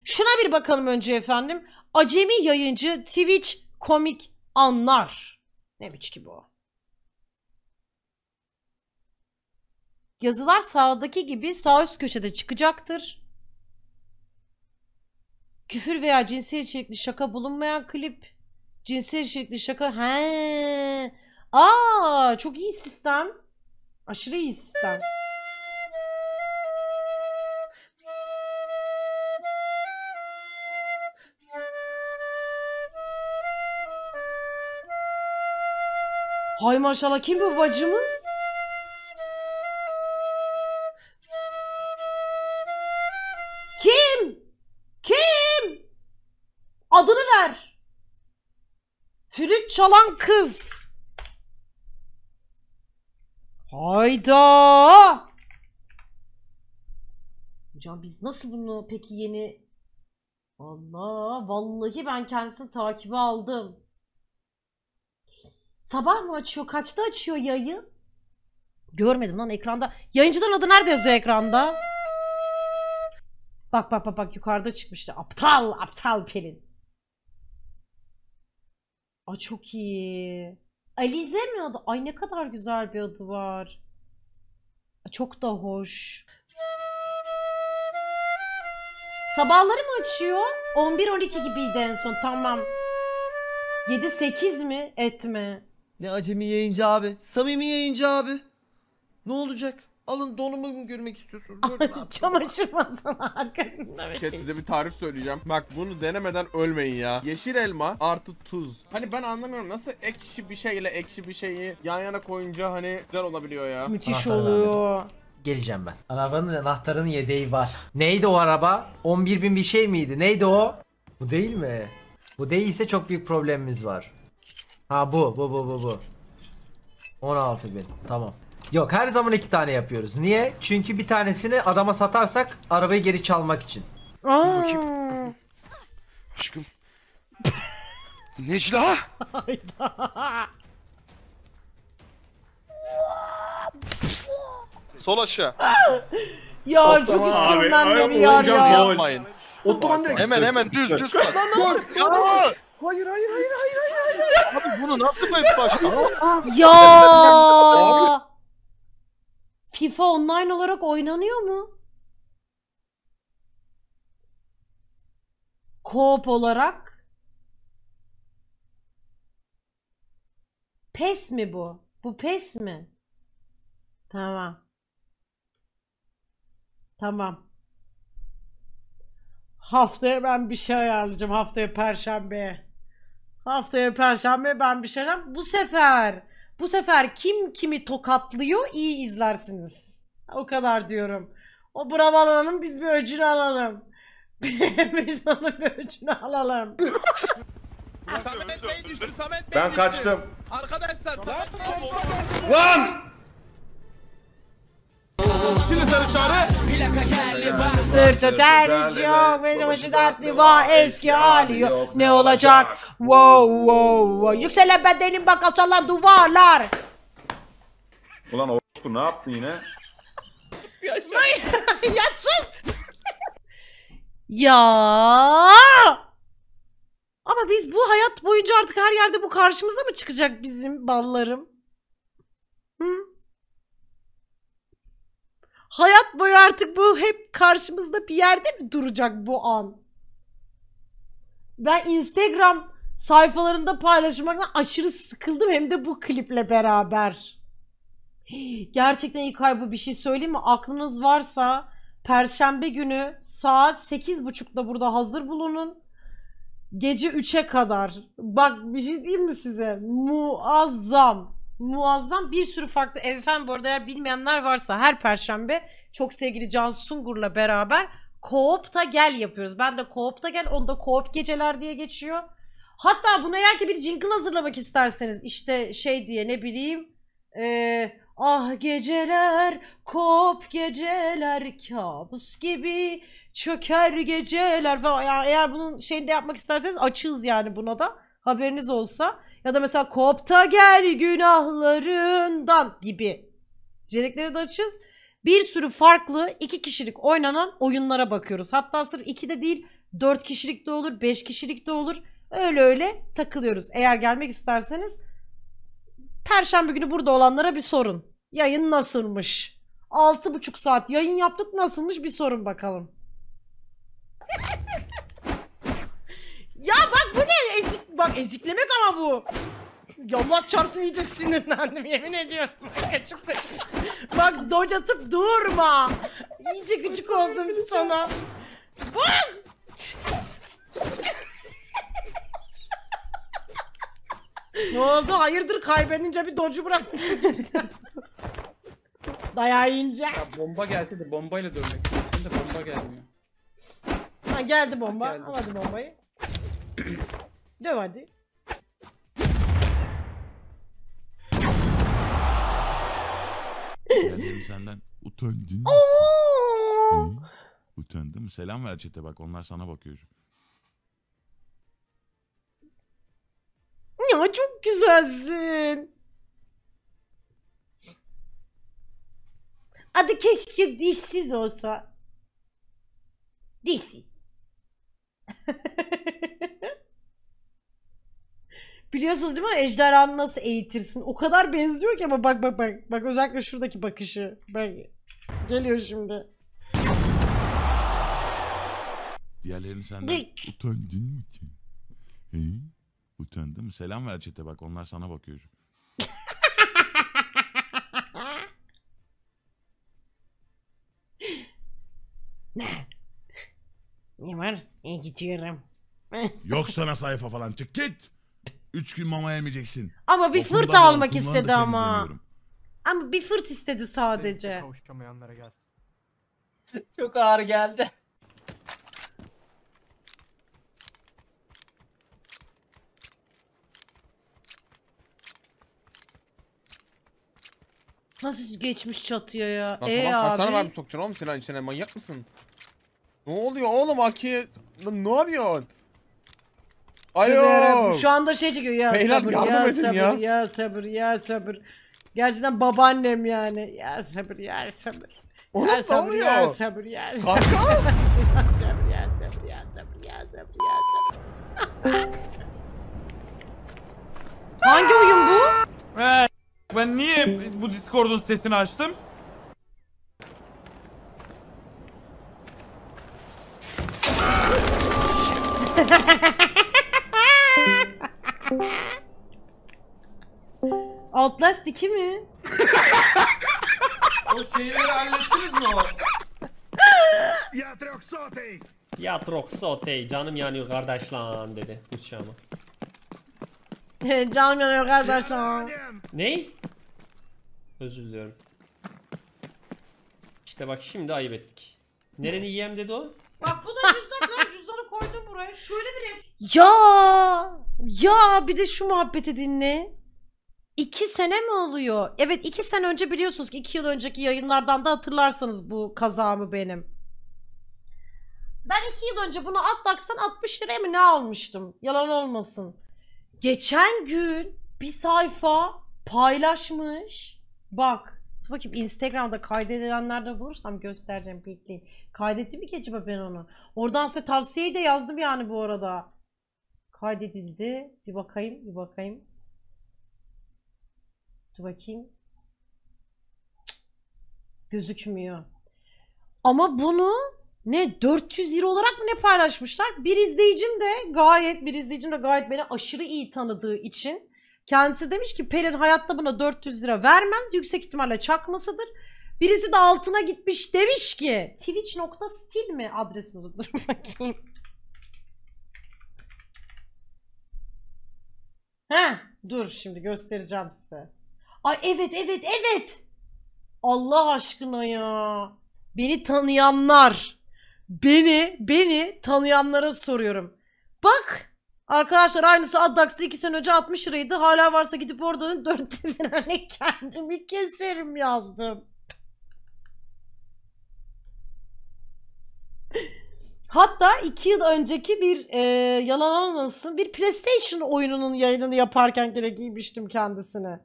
Şuna bir bakalım önce efendim. Acemi yayıncı Twitch komik anlar. Neymiş ki bu? Yazılar sağdaki gibi sağ üst köşede çıkacaktır. Küfür veya cinsel içerikli şaka bulunmayan klip. Cinsel içerikli şaka. He. Aa, çok iyi sistem. Aşırı iyi sistem. Hay maşallah, kim bu bacımız? Kim? Kim? Adını ver. Flüt çalan kız. Hayda. Hocam biz nasıl bunu peki yeni... Allah, vallahi ben kendisini takibe aldım. Sabah mı açıyor? Kaçta açıyor yayı? Görmedim lan ekranda. Yayıncıların adı nerede yazıyor ekranda? Bak bak bak bak, yukarıda çıkmıştı. Aptal Pelin. Aa, çok iyi. Alize mi adı? Ay ne kadar güzel bir adı var. Çok da hoş. Sabahları mı açıyor? 11-12 gibiydi en son. Tamam. 7-8 mi? Etme. Ne acemi yayıncı abi. Samimi yayıncı abi. Ne olacak? Alın donumu mu görmek istiyorsunuz? Görün abi. Çamaşır masası arkasında. Chat, size bir tarif söyleyeceğim. Bak bunu denemeden ölmeyin ya. Yeşil elma artı tuz. Hani ben anlamıyorum nasıl ekşi bir şeyle ekşi bir şeyi yan yana koyunca hani güzel olabiliyor ya. Müthiş Anahtarı oluyor. Geleceğim ben. Anahtarın yedeği var. Neydi o araba? 11.000 bir şey miydi? Neydi o? Bu değil mi? Bu değilse çok büyük problemimiz var. Ha bu. 16.000. Tamam. Yok, her zaman 2 tane yapıyoruz. Niye? Çünkü bir tanesini adama satarsak arabayı geri çalmak için. Aa. Aşkım. Necla! Hayda. Sol aşağı. Ya çok istiyorum ben de bir yer ya. Yapmayın. Otoban direkt. Hemen düz bak. Hayır. Abi bunu nasıl böyle başladın? Ya. FIFA online olarak oynanıyor mu? Co-op olarak. PES mi bu? Bu PES mi? Tamam. Haftaya ben bir şey ayarlayacağım. Haftaya Perşembe ben bir şey ayarlayacağım. Bu sefer kim kimi tokatlıyor iyi izlersiniz. O kadar diyorum. O bravo alalım, biz bir öcünü alalım. Biz bana bir öcünü alalım. Samet Bey düştü, Samet Bey Ben düştü. kaçtım. Arkadaşlar Samet Bey Lan! Şimdi sarı çağrı. Sırtı tercih yok, benim başı dertli var, eski hali yok. Ne olacak? Wow. Yükselen bedenim bak, alçalan duvarlar. Ulan o ne yaptın yine? Ya sus! Ya! Ama biz bu hayat boyunca artık her yerde bu karşımıza mı çıkacak bizim ballarım? Hı? Hayat boyu artık bu hep karşımızda bir yerde mi duracak bu an? Ben Instagram sayfalarında paylaşmaktan aşırı sıkıldım, hem de bu kliple beraber. Gerçekten ilk ay bu, bir şey söyleyeyim mi? Aklınız varsa Perşembe günü saat 8.30'da burada hazır bulunun. Gece 3'e kadar. Bak bir şey diyeyim mi size? Muazzam. Bir sürü farklı efendim, bu arada eğer bilmeyenler varsa her Perşembe çok sevgili Cansu Sungur'la beraber Co-op'ta gel yapıyoruz. Ben de Co-op'ta gel, onda Co-op geceler diye geçiyor. Hatta buna eğer ki bir jingle hazırlamak isterseniz, işte şey diye, ne bileyim, ah geceler, kop geceler, kabus gibi çöker geceler falan. Yani eğer bunun şeyini de yapmak isterseniz açığız yani, buna da haberiniz olsa. Ya da mesela kopta gel günahlarından gibi içerikleri de açığız. Bir sürü farklı 2 kişilik oynanan oyunlara bakıyoruz. Hatta sırf 2 de değil, 4 kişilik de olur, 5 kişilik de olur. Öyle öyle takılıyoruz. Eğer gelmek isterseniz Perşembe günü burada olanlara bir sorun. Yayın nasılmış? 6,5 saat yayın yaptık, nasılmış bir sorun bakalım. Ya bak bu ne? Bak eziklemek ama bu. Ya Allah çarpsın, iyice sinirlendim yemin ediyorum. Bak dodge atıp durma. İyice gıcık oldum sana. Bak. Ne oldu? Hayırdır, kaybedince bir dodge'u bıraktın. Dayağı yiyince. Ya bomba gelse de bombayla dövmek istiyorsun da bomba gelmiyor. Ha geldi bomba. Geldi. Al hadi bombayı. Döv hadi. Diğerleri senden utandın mı? Oo! Utandın mı? Selam ver chat'e bak, onlar sana bakıyor. Ya çok güzelsin. Adı keşke dişsiz olsa. Dişsiz. Biliyorsunuz değil mi? Ejderhanı nasıl eğitirsin? O kadar benziyor ki ama bak bak bak. Bak özellikle şuradaki bakışı. Bak. Geliyor şimdi. Diğerlerini senden utandın mı ki? He? Utandın mı? Selam ver chat'e bak, onlar sana bakıyor. Ne var? İyi gidiyorum. Yok sana sayfa falan, çık git. 3 gün mama yemeyeceksin. Ama bir Okuldan fırt da almak okuldan istedi da ama. temizlemiyorum. Ama bir fırt istedi sadece. Kavuşamayanlara gelsin. Çok ağır geldi. Nasıl geçmiş çatıya ya? Lan tamam, kaç tane abi? var bir sokacaksın oğlum silahın içine, manyak mısın? Ne oluyor oğlum Aki? Lan ne yapıyorsun? Alo. Şu anda şey çıkıyor ya, Beyler, sabır yardım ya, edin sabır ya. ya sabır ya sabır. Gerçekten babaannem yani. Ya sabır ya sabır. Oğlum Ya ne sabır ya oluyor? sabır ya. Kanka. Ya sabır ya sabır ya sabır ya sabır ya sabır. Hangi oyun bu? Ben niye bu Discord'un sesini açtım? Outlast 2 mi? O şeyleri hallettiniz mi o? Ya Troxotey canım yanıyor kardeş lan dedi Kuşçağıma. Canım yanıyor kardeşim. Ney? Özür diliyorum. İşte bak şimdi ayıp ettik. Nereni yiyem dedi o? Bak bu da cüzdan, cüzdanı koydum buraya. Şöyle bir Ya bir de şu muhabbeti dinle. 2 sene mi oluyor? Evet 2 sene önce, biliyorsunuz ki 2 yıl önceki yayınlardan da hatırlarsanız bu kazamı benim. Ben 2 yıl önce bunu Atlax'tan 60 liraya mı ne almıştım? Yalan olmasın. Geçen gün bir sayfa paylaşmış. Bak. Dur bakayım, Instagram'da kaydedilenlerde bulursam göstereceğim, bekleyin. Kaydettim mi ki acaba ben onu? Oradan size tavsiyeyi de yazdım yani bu arada. Kaydedildi. Bir bakayım, bir bakayım. Dur bakayım. Cık. Gözükmüyor. Ama bunu ne 400 lira olarak mı ne paylaşmışlar? Bir izleyicim de gayet beni aşırı iyi tanıdığı için kendisi demiş ki Pelin hayatta buna 400 lira vermez. Yüksek ihtimalle çakmasıdır. Birisi de altına gitmiş demiş ki twitch.stil mi adresini, dur bakayım. Dur şimdi göstereceğim size. Ay evet. Allah aşkına ya. Beni tanıyanlar. Beni tanıyanlara soruyorum. Bak. Arkadaşlar aynısı Addax'ta 2 sene önce 60 liraydı. Hala varsa gidip oradan 400 lirayla kendimi keserim yazdım. Hatta 2 yıl önceki bir yalan olmasın bir PlayStation oyununun yayınını yaparken gene giymiştim kendisine.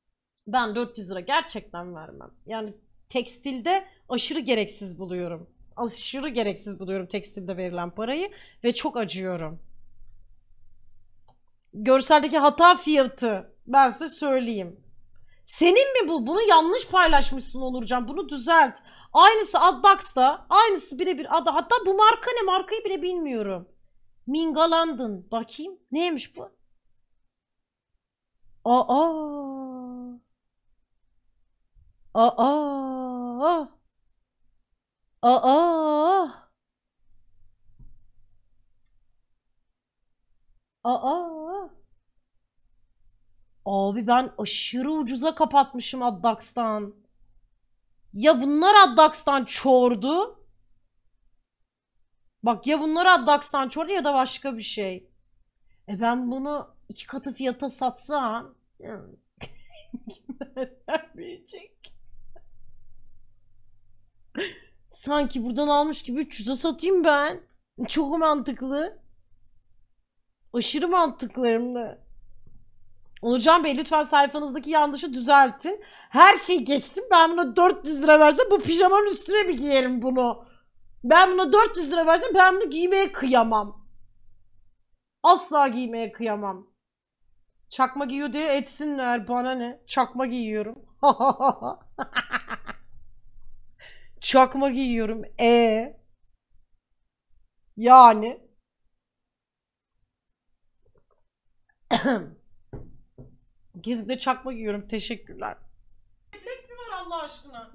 Ben 400 lira gerçekten vermem. Yani tekstilde aşırı gereksiz buluyorum. Aşırı gereksiz buluyorum tekstilde verilen parayı ve çok acıyorum. Görseldeki hata fiyatı ben size söyleyeyim. Senin mi bu? Bunu yanlış paylaşmışsın Onurcan. Bunu düzelt. Aynısı Addax'ta. Aynısı birebir. Hatta bu marka ne? Markayı bile bilmiyorum. Minga London. Bakayım. Neymiş bu? Aa. Aa. Aa. Aa. Abi ben aşırı ucuza kapatmışım Addax'tan. Ya bunlar Addax'tan çordu. Bak ya bunlar Addax'tan çordu ya da başka bir şey. Ben bunu 2 katı fiyata satsam vermeyecek. Sanki buradan almış gibi 300'e satayım ben. Çok mantıklı. Aşırı mantıklı hem de. Onurcan Bey lütfen sayfanızdaki yanlışı düzeltin. Her şeyi geçtim. Ben buna 400 lira versem bu pijamanın üstüne bir giyerim bunu. Ben buna 400 lira versem ben bunu giymeye kıyamam. Asla giymeye kıyamam. Çakma giyiyor diye etsinler. Bana ne? Çakma giyiyorum. Çakma giyiyorum. Yani. Gizli çakma giyiyorum. Teşekkürler. Refleks mi var Allah aşkına?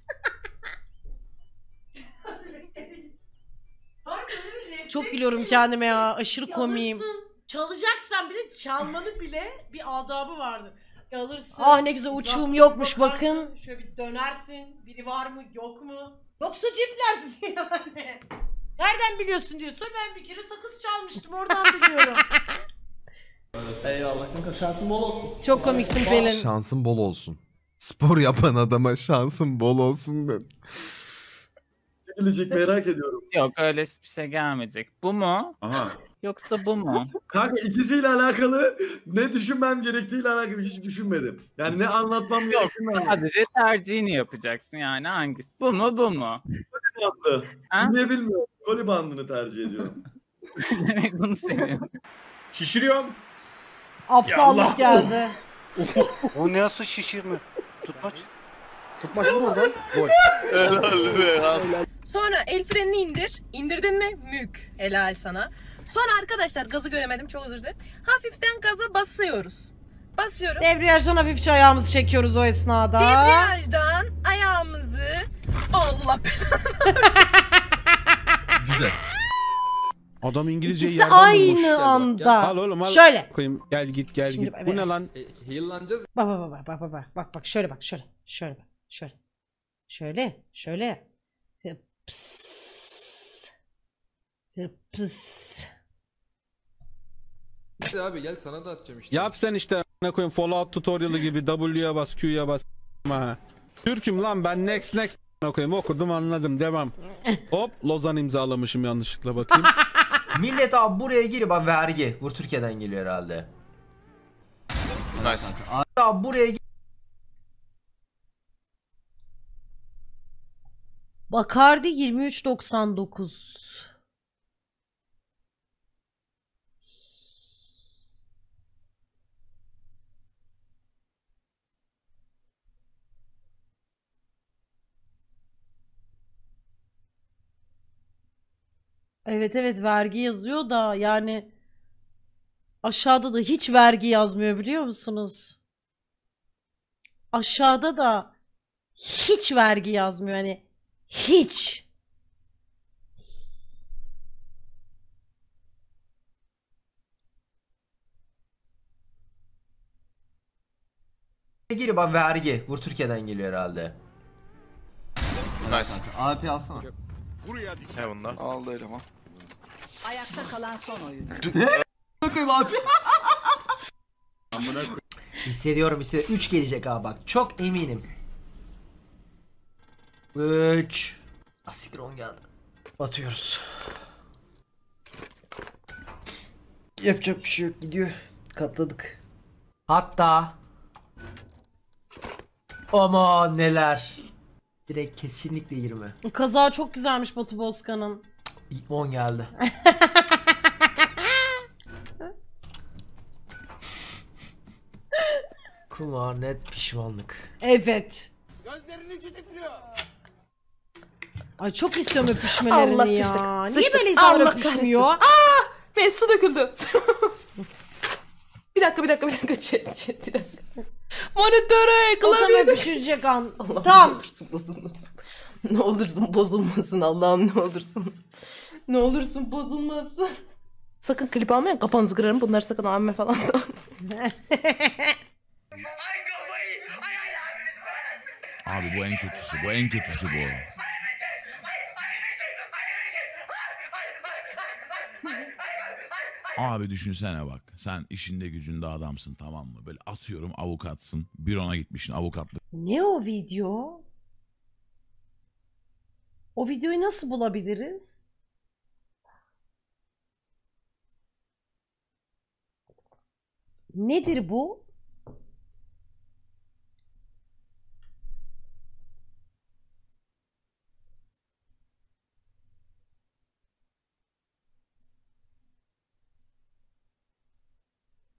Çok gülüyorum kendime ya. Aşırı komiyim. Çalacaksan bile çalmanın bile bir adabı vardır. Alırsın. Ah ne güzel uçuğum yokmuş bakın. Şöyle bir dönersin. Biri var mı yok mu? Yoksa ciplersin yani. Nereden biliyorsun diyorsa ben bir kere sakız çalmıştım oradan biliyorum. Eyvallah kanka, şansın bol olsun. Çok komiksin Pelin. Şansın bol olsun. Spor yapan adama şansın bol olsun dedi. Ne gelecek merak ediyorum. Yok öyle bir şey gelmeyecek. Bu mu? Aha. Yoksa bu mu? Kanka ikisiyle alakalı ne düşünmem gerektiğiyle alakalı hiç düşünmedim. Yani ne anlatmam gerektiğini Sadece tercihini yapacaksın yani hangisi? Bu mu bu mu? anlattı. Ha? Ne bilmiyorum. Koli bandını tercih ediyorum. Demek bunu seviyorum. Şişiriyorum. Aptallık geldi. O nasıl şişirme? Tutmaç. Tutmaç vur oradan. Gol. Sonra el frenini indir. İndirdin mi? Mük. Helal sana. Sonra arkadaşlar gazı göremedim çok özür dilerim. Hafiften gaza basıyoruz. Basıyorum. Debriyajdan hafifçe ayağımızı çekiyoruz o esnada. Debriyajdan ayağımızı Allah Güzel. Adam İngilizceyi İkisi yerden bulmuş. aynı anda. Al oğlum al. Şöyle. Koyayım. Gel git gel Şimdi git. bak, Bu ne bak. lan? Bak şöyle bak şöyle. Şöyle. Hıps. Abi gel sana da atacağım işte. Yap sen işte a**ına koyayım Fallout tutorial'ı gibi W'ye bas Q'ya bas ha. Türk'üm lan ben next a**ına koyayım okudum anladım devam. Hop Lozan imzalamışım yanlışlıkla bakayım. Millet abi buraya girip abi vergi. Bu Türkiye'den geliyor herhalde. Nice. Abi buraya Bacardi 23.99. Evet vergi yazıyor da yani aşağıda da hiç vergi yazmıyor biliyor musunuz? Aşağıda da hiç vergi yazmıyor hani hiç. girip abi vergi. Bu Türkiye'den geliyor herhalde. Nice. AP alsana. Ne bunlar? Aldı eleman. Ayakta kalan son oyun. Bakayım abi. Hissediyorum. 3 gelecek abi bak. Çok eminim. 3. Asikron geldi. Batıyoruz. Yapacak bir şey yok, gidiyor. Katladık. Hatta aman neler. Direkt kesinlikle 20. Kazağı çok güzelmiş Batu Bozkan'ın. 10 geldi. Kumar net pişmanlık. Evet. Ay çok istiyorum öpüşmelerini Allah ya. sıçtık, Niye sıçtık. böyle insanlar Allah öpüşmüyor? kahretsin. Ve su döküldü. bir dakika chat bir dakika. Monitöre O tam klavye öpüşecek an. Allah'ım Tam. ne olursun bozulmasın. Ne olursun bozulmasın Allah'ım ne olursun. Ne olursun bozulmasın. Sakın klip almayın kafanızı kırarım bunları sakın alma falan da. Abi bu en kötüsü. Bu en kötüsü bu. Abi düşünsene bak. Sen işinde gücünde adamsın, tamam mı? Böyle atıyorum avukatsın. Bürona gitmişsin avukatlık. Ne o video? O videoyu nasıl bulabiliriz? Nedir bu?